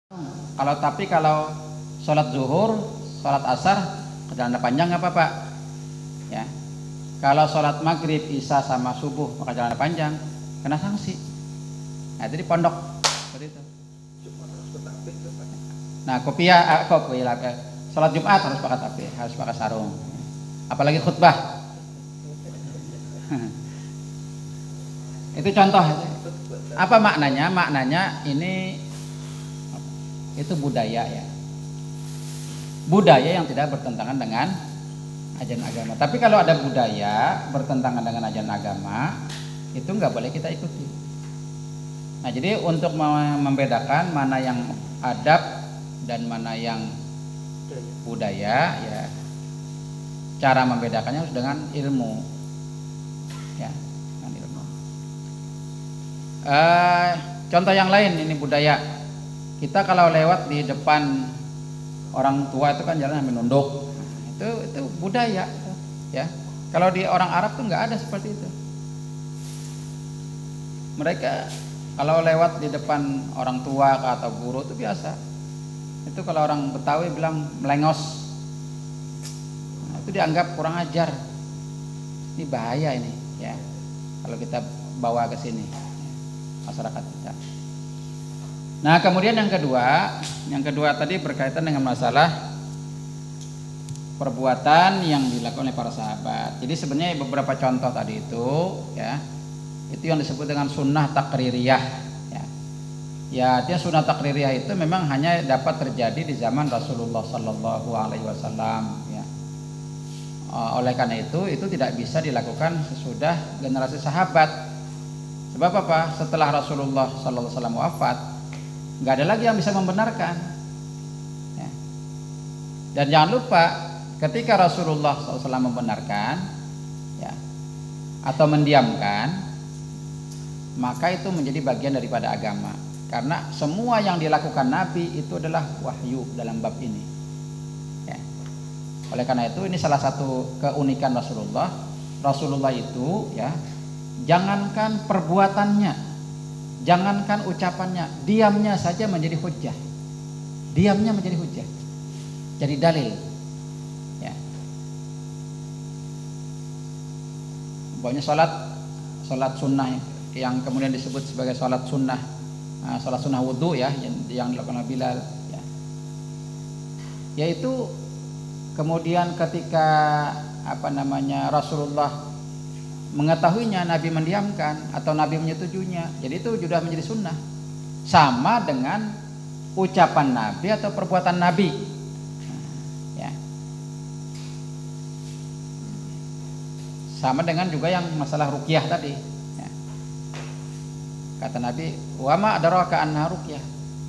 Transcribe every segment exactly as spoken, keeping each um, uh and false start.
Kalau tapi kalau sholat zuhur, sholat asar ke celana panjang nggak apa-apa, ya. Kalau sholat maghrib, isya sama subuh pakai celana panjang, kena sanksi. Nah itu di pondok seperti itu. Nah kopiah, eh, kok kopiah, sholat Jumat harus pakai tapi, harus pakai sarung. Apalagi khutbah. Itu contoh. Apa maknanya? Maknanya ini itu budaya ya. Budaya yang tidak bertentangan dengan ajaran agama. Tapi kalau ada budaya bertentangan dengan ajaran agama, itu nggak boleh kita ikuti. Nah, jadi untuk membedakan mana yang adab dan mana yang budaya, ya, cara membedakannya harus dengan ilmu, ya, dengan ilmu. Uh, contoh yang lain ini budaya. Kita kalau lewat di depan orang tua itu kan jalan sambil nunduk. Nah, itu itu budaya, ya. Kalau di orang Arab tuh nggak ada seperti itu. Mereka kalau lewat di depan orang tua atau guru itu biasa. Itu kalau orang Betawi bilang melengos. Nah, itu dianggap kurang ajar. Ini bahaya ini, ya. Kalau kita bawa ke sini, ya, masyarakat kita. Nah, kemudian yang kedua, yang kedua tadi berkaitan dengan masalah perbuatan yang dilakukan oleh para sahabat. Jadi sebenarnya beberapa contoh tadi itu, ya, itu yang disebut dengan sunnah takririyah. Ya, ya artinya sunnah takririyah itu memang hanya dapat terjadi di zaman Rasulullah Sallallahu Alaihi Wasallam. Ya. Oleh karena itu, itu tidak bisa dilakukan sesudah generasi sahabat. Sebab apa? Setelah Rasulullah Sallallahu Alaihi Wasallam wafat, nggak ada lagi yang bisa membenarkan, ya. Dan jangan lupa ketika Rasulullah shallallahu alaihi wasallam membenarkan, ya, atau mendiamkan, maka itu menjadi bagian daripada agama. Karena semua yang dilakukan Nabi itu adalah wahyu dalam bab ini, ya. Oleh karena itu ini salah satu keunikan Rasulullah. Rasulullah itu, ya, jangankan perbuatannya, jangankan ucapannya, diamnya saja menjadi hujjah. Diamnya menjadi hujjah, jadi dalil, ya. Pokoknya sholat, sholat sunnah yang kemudian disebut sebagai sholat sunnah, sholat sunnah wudhu, ya, yang, yang dilakukan oleh Bilal, ya. Yaitu kemudian ketika apa namanya Rasulullah mengetahuinya, Nabi mendiamkan atau Nabi menyetujuinya, jadi itu sudah menjadi sunnah, sama dengan ucapan Nabi atau perbuatan Nabi, ya. Sama dengan juga yang masalah ruqyah tadi, ya. Kata Nabi, wa ma adraka anna ruqyah,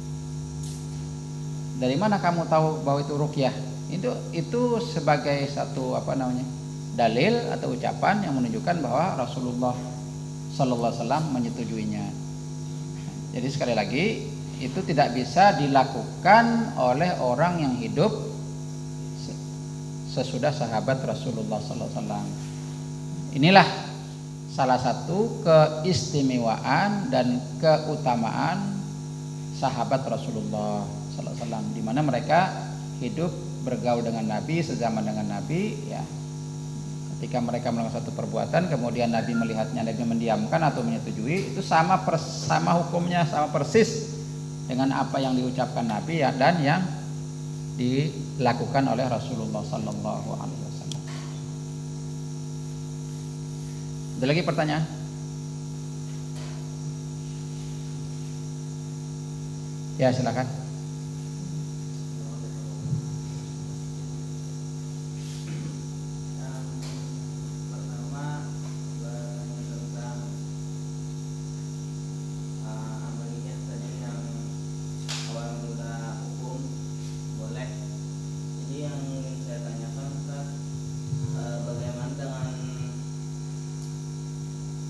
dari mana kamu tahu bahwa itu ruqyah? Itu itu sebagai satu apa namanya dalil atau ucapan yang menunjukkan bahwa Rasulullah Sallallahu Alaihi Wasallam menyetujuinya. Jadi sekali lagi itu tidak bisa dilakukan oleh orang yang hidup sesudah sahabat Rasulullah Sallallahu Alaihi Wasallam. Inilah salah satu keistimewaan dan keutamaan sahabat Rasulullah Sallallahu Alaihi Wasallam, di mana mereka hidup bergaul dengan Nabi, sezaman dengan Nabi, ya. Ketika mereka melakukan satu perbuatan, kemudian Nabi melihatnya, Nabi mendiamkan atau menyetujui, itu sama pers, sama hukumnya, sama persis dengan apa yang diucapkan Nabi, ya, dan yang dilakukan oleh Rasulullah Sallallahu Alaihi Wasallam. Ada lagi pertanyaan? Ya, silakan.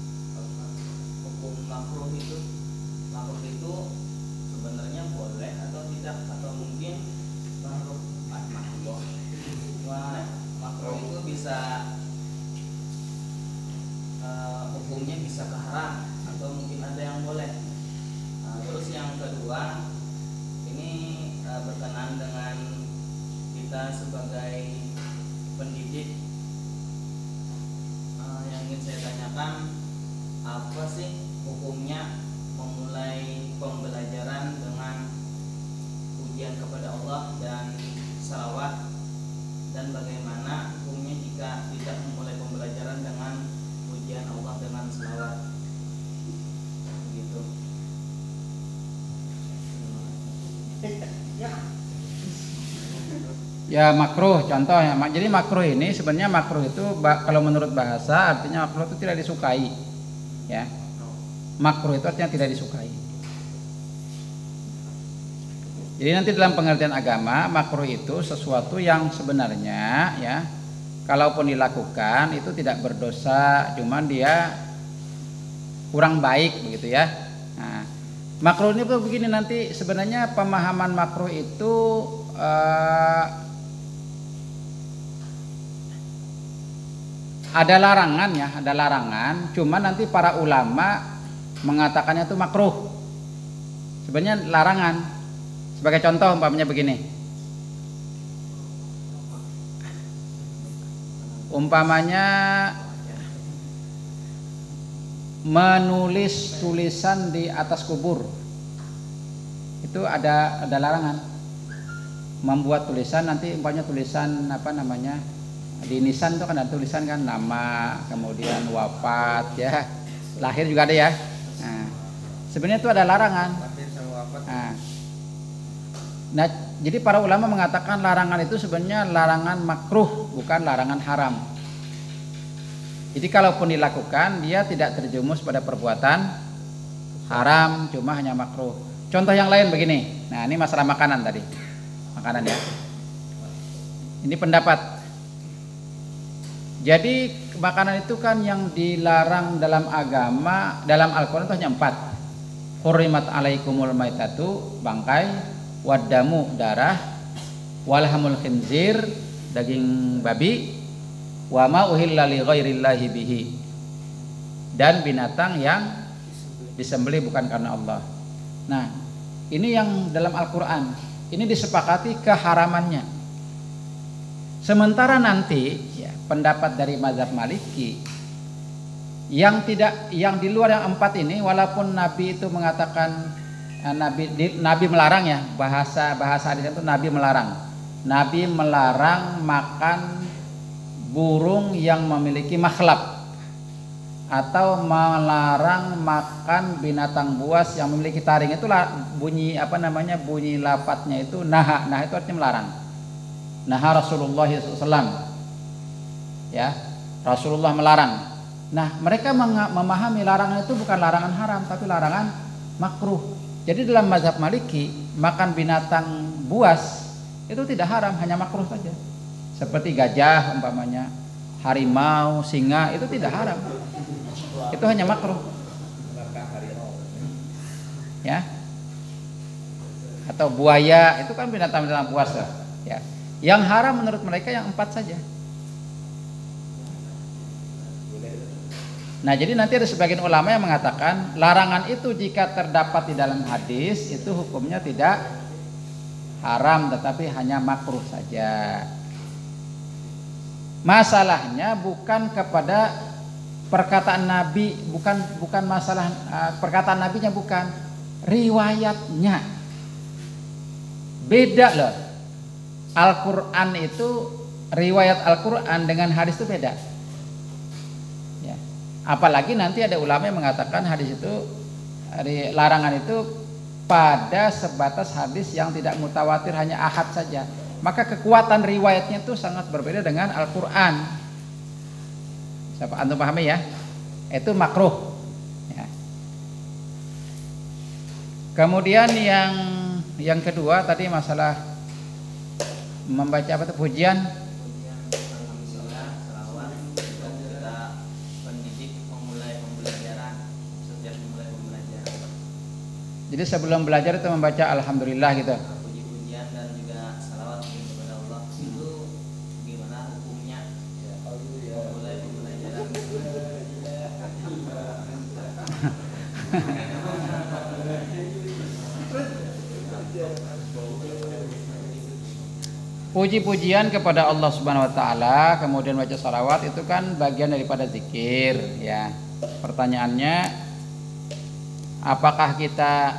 Makruh itu, makruh itu sebenarnya boleh sebagai pendidik, uh, yang ingin saya tanyakan, apa sih hukumnya memulai pembelajaran dengan pujian kepada Allah dan salawat, dan bagaimana hukumnya jika tidak memulai pembelajaran dengan pujian Allah dengan salawat? Begitu. Ya makruh contohnya. Jadi makruh ini sebenarnya makruh itu kalau menurut bahasa artinya makruh itu tidak disukai. Ya. Makruh itu artinya tidak disukai. Jadi nanti dalam pengertian agama makruh itu sesuatu yang sebenarnya ya kalaupun dilakukan itu tidak berdosa, cuman dia kurang baik begitu ya. Nah, makruh ini begini nanti sebenarnya pemahaman makruh itu uh, ada larangan ya, ada larangan. Cuman nanti para ulama mengatakannya itu makruh. Sebenarnya larangan. Sebagai contoh umpamanya begini. Umpamanya menulis tulisan di atas kubur. Itu ada ada larangan. Membuat tulisan nanti umpamanya tulisan apa namanya? Di nisan itu kan ada tulisan kan nama, kemudian wafat ya, lahir juga ada ya. Nah, sebenarnya itu ada larangan. Nah, nah, jadi para ulama mengatakan larangan itu sebenarnya larangan makruh, bukan larangan haram. Jadi kalaupun dilakukan dia tidak terjumus pada perbuatan haram, cuma hanya makruh. Contoh yang lain begini. Nah, ini masalah makanan tadi. Makanan ya. Ini pendapat. Jadi makanan itu kan yang dilarang dalam agama, dalam Al-Quran itu hanya empat. Hurrimat alaikumul maitatu, bangkai, wadamu, darah, walhamul khinzir, daging babi, wa ma uhilla li ghairillahi bihi, dan binatang yang disembelih bukan karena Allah. Nah, ini yang dalam Al-Quran, ini disepakati keharamannya. Sementara nanti ya, pendapat dari mazhab Maliki yang tidak, yang di luar yang empat ini, walaupun Nabi itu mengatakan eh, Nabi di, Nabi melarang ya, bahasa bahasa hadis itu Nabi melarang. Nabi melarang makan burung yang memiliki makhlab, atau melarang makan binatang buas yang memiliki taring. Itulah bunyi apa namanya bunyi lafadznya itu naha. Nah itu artinya melarang. Naha Rasulullah shallallahu alaihi wasallam. Ya, Rasulullah melarang. Nah, mereka memahami larangan itu bukan larangan haram, tapi larangan makruh. Jadi dalam mazhab Maliki, makan binatang buas itu tidak haram, hanya makruh saja. Seperti gajah umpamanya, harimau, singa itu tidak haram. Itu hanya makruh. Ya. Atau buaya, itu kan binatang-binatang buas ya. Yang haram menurut mereka yang empat saja. Nah, jadi nanti ada sebagian ulama yang mengatakan larangan itu jika terdapat di dalam hadis itu hukumnya tidak haram, tetapi hanya makruh saja. Masalahnya bukan kepada perkataan Nabi, bukan bukan masalah uh, perkataan Nabinya, bukan riwayatnya. Beda loh. Al-Quran itu, riwayat Al-Quran dengan hadis itu beda ya. Apalagi nanti ada ulama yang mengatakan hadis itu, larangan itu pada sebatas hadis yang tidak mutawatir, hanya ahad saja. Maka kekuatan riwayatnya itu sangat berbeda dengan Al-Quran. Siapa antum pahami ya? Itu makruh ya. Kemudian yang yang kedua tadi masalah membaca apa itu pujian. Pujian, alhamdulillah, salawat, juga kita pendidik memulai pembelajaran, setiap memulai pembelajaran. Jadi sebelum belajar itu membaca alhamdulillah gitu. Puji-pujian dan juga salawat kepada Allah. Itu gimana hukumnya? Memulai pembelajaran. puji-pujian kepada Allah Subhanahu wa taala, kemudian baca salawat itu kan bagian daripada zikir ya. Pertanyaannya, apakah kita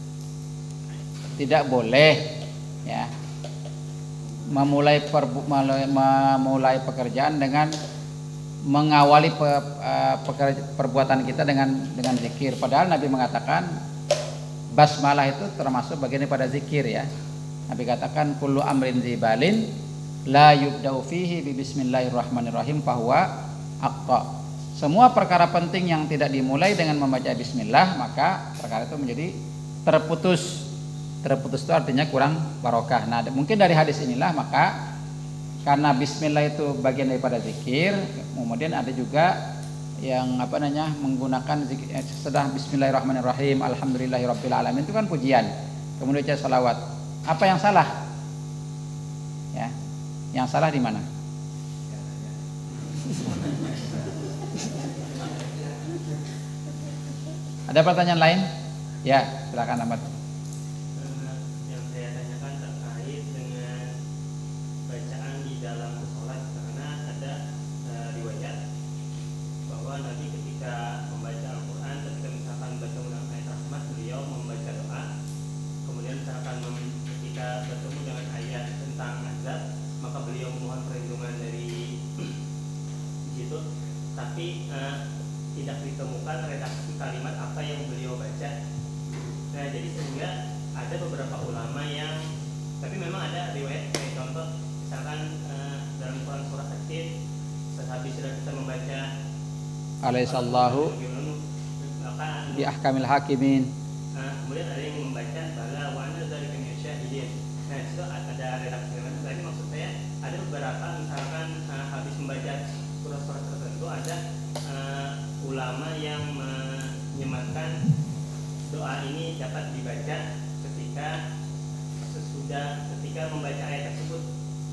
tidak boleh ya memulai perbu, memulai pekerjaan dengan mengawali pe, pekerja, perbuatan kita dengan dengan zikir, padahal Nabi mengatakan basmalah itu termasuk bagian daripada zikir ya. Nabi katakan kullu amrin zibalin la yubda'u fihi bi bismillahirrahmanirrahim fahuwa aqta. Semua perkara penting yang tidak dimulai dengan membaca bismillah, maka perkara itu menjadi terputus. Terputus itu artinya kurang barokah. Nah, mungkin dari hadis inilah maka karena bismillah itu bagian daripada zikir, kemudian ada juga yang apa namanya menggunakan zikir, setelah bismillahirrahmanirrahim alhamdulillahirabbil alamin itu kan pujian. Kemudian baca salawat. Apa yang salah? Ya. Yang salah di mana? Ada pertanyaan lain? Ya, silakan Ahmad. Yang saya tanyakan terkait dengan bacaan di dalam sholat, karena ada uh, riwayat bahwa Nabi ketika membaca Al-Quran, ketika misalkan baca ulang ayat rahmat, beliau membaca doa. Kemudian misalkan ketika bertemu dengan ayat tentang azab, maka beliau memohon perlindungan dari di situ. Tapi uh, tidak ditemukan redaksi kalimat apa yang beliau baca. Nah, jadi sehingga ada beberapa ulama yang, tapi memang ada riwayat kayak contoh misalkan uh, dalam Quran surah At-Tin, sehabis sudah kita membaca alaihissallahu bi ahkamil hakimin. Nah, kemudian ada yang membaca bala wa ana dzalika minasyahidin. Nah, itu ada redaksi namanya. Tadi maksud saya ada beberapa misalkan uh, habis membaca surah-surah tertentu ada uh, ulama yang menyematkan doa ini dapat dibaca ketika sesudah ketika membaca ayat tersebut.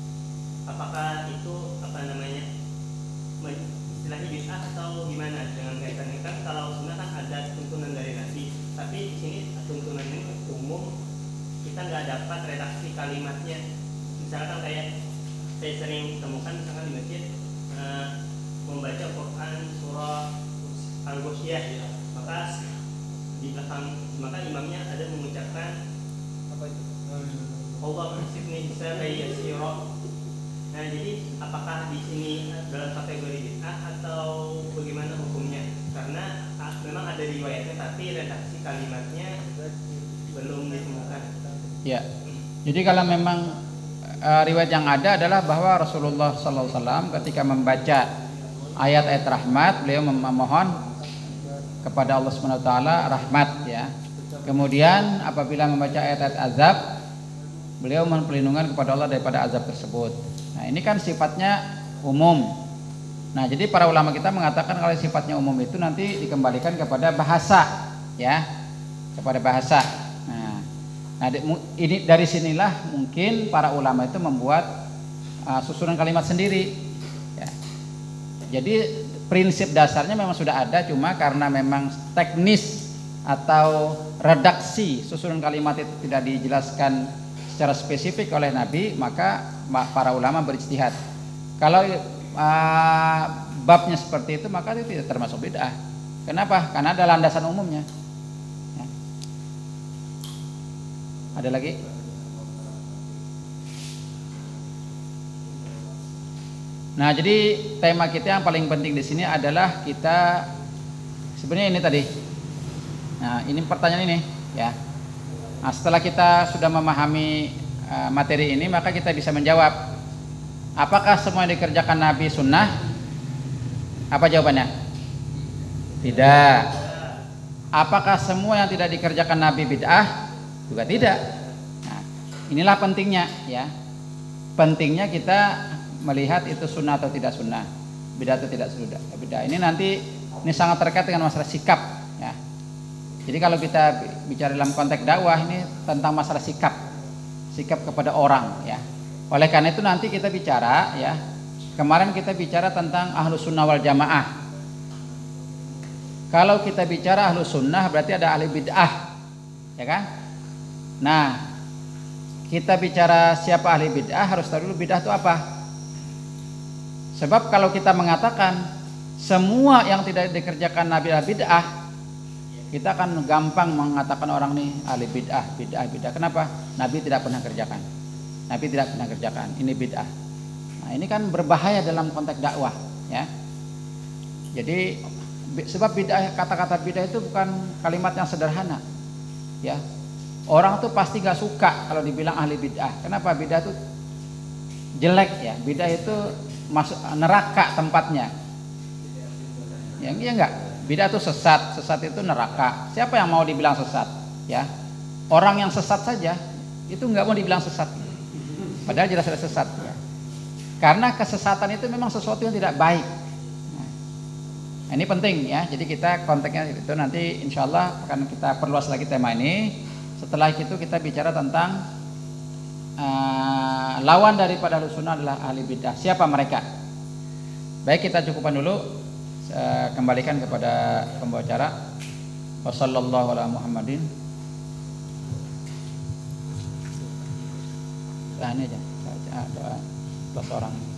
Apakah itu apa namanya istilahnya bid'ah atau gimana dengan kaitannya? Kan kalau sunnah kan ada tuntunan dari Nabi, tapi di sini tuntunan ini umum, kita nggak dapat redaksi kalimatnya. Misalkan kayak saya sering temukan misalkan di masjid uh, membaca Quran surah Al-Ghasyiyah, maka di belakang maka imamnya ada mengucapkan apa itu? Allah hasibni hisaban yasira. Nah, jadi apakah di sini dalam kategori bid'ah atau bagaimana hukumnya? Karena ah, memang ada riwayatnya tapi redaksi kalimatnya belum ditemukan. Ya. Jadi kalau memang uh, riwayat yang ada adalah bahwa Rasulullah sallallahu alaihi wasallam ketika membaca ayat-ayat rahmat, beliau memohon kepada Allah Subhanahu wa taala rahmat ya. Kemudian apabila membaca ayat-ayat azab, beliau mohon perlindungan kepada Allah daripada azab tersebut. Nah, ini kan sifatnya umum. Nah, jadi para ulama kita mengatakan kalau sifatnya umum itu nanti dikembalikan kepada bahasa ya, kepada bahasa. Nah, nah ini dari sinilah mungkin para ulama itu membuat uh, susunan kalimat sendiri ya. Jadi prinsip dasarnya memang sudah ada, cuma karena memang teknis atau redaksi susunan kalimat itu tidak dijelaskan secara spesifik oleh Nabi, maka para ulama berijtihad. Kalau uh, babnya seperti itu, maka itu tidak termasuk bid'ah. Kenapa? Karena ada landasan umumnya. Ya. Ada lagi? Nah, jadi tema kita yang paling penting di sini adalah kita sebenarnya ini tadi. Nah, ini pertanyaan ini, ya. Nah, setelah kita sudah memahami uh, materi ini, maka kita bisa menjawab, apakah semua yang dikerjakan Nabi sunnah? Apa jawabannya? Tidak. Apakah semua yang tidak dikerjakan Nabi bid'ah? Juga tidak. Nah, inilah pentingnya, ya. Pentingnya kita melihat itu sunnah atau tidak sunnah, bid'ah atau tidak sunnah, bid'ah. Ini nanti ini sangat terkait dengan masalah sikap, ya. Jadi kalau kita bicara dalam konteks dakwah ini tentang masalah sikap, sikap kepada orang, ya. Oleh karena itu nanti kita bicara, ya. Kemarin kita bicara tentang ahlus sunnah wal jamaah. Kalau kita bicara ahlus sunnah berarti ada ahli bid'ah, ya kan? Nah, kita bicara siapa ahli bid'ah, harus tahu dulu bid'ah itu apa. Sebab kalau kita mengatakan semua yang tidak dikerjakan Nabi adalah bid'ah, kita akan gampang mengatakan orang nih ahli bid'ah, bid'ah, bid'ah. Kenapa? Nabi tidak pernah kerjakan. Nabi tidak pernah kerjakan. Ini bid'ah. Nah, ini kan berbahaya dalam konteks dakwah, ya. Jadi sebab bid'ah, kata-kata bid'ah itu bukan kalimat yang sederhana, ya. Orang tuh pasti gak suka kalau dibilang ahli bid'ah. Kenapa? Bid'ah itu jelek, ya. Bid'ah itu masuk neraka tempatnya. Ya, iya enggak? Bid'ah itu sesat, sesat itu neraka. Siapa yang mau dibilang sesat? Ya, orang yang sesat saja itu nggak mau dibilang sesat. Padahal jelas-jelas sesat. Ya. Karena kesesatan itu memang sesuatu yang tidak baik. Nah, ini penting ya. Jadi kita konteksnya itu nanti insya Allah akan kita perluas lagi tema ini. Setelah itu kita bicara tentang uh, lawan daripada Ahlussunnah adalah ahli bid'ah. Siapa mereka? Baik, kita cukupkan dulu. Uh, kembalikan kepada pembawa acara. Wassallallahu ala Muhammadin. Nah, ini aja. Doa dua orang.